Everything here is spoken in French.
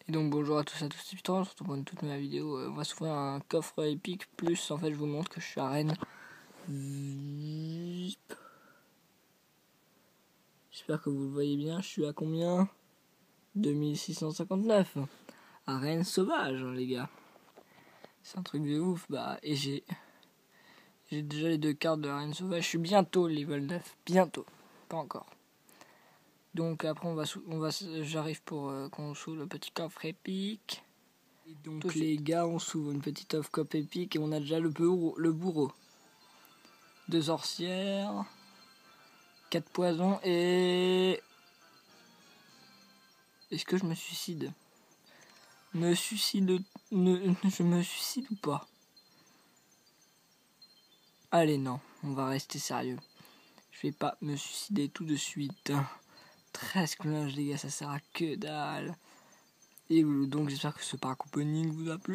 Et donc bonjour à tous et à toutes, c'est Python, on se retrouve pour une toute nouvelle vidéo. On va s'ouvrir un coffre épique, plus en fait je vous montre que je suis à Rennes. J'espère que vous le voyez bien, je suis à combien? 2659. À Rennes sauvage les gars. C'est un truc de ouf, et j'ai déjà les 2 cartes de Rennes sauvage, je suis bientôt level 9, bientôt, pas encore. Donc après j'arrive pour qu'on s'ouvre le petit coffre épique. Et donc les gars, on s'ouvre une petite off cop épique et on a déjà le bourreau. 2 sorcières, 4 poisons et... Est-ce que je me suicide? Je me suicide ou pas? Allez non, on va rester sérieux. Je vais pas me suicider tout de suite. 13 clonages les gars, ça sert à que dalle. Et donc j'espère que ce paracouponing vous a plu.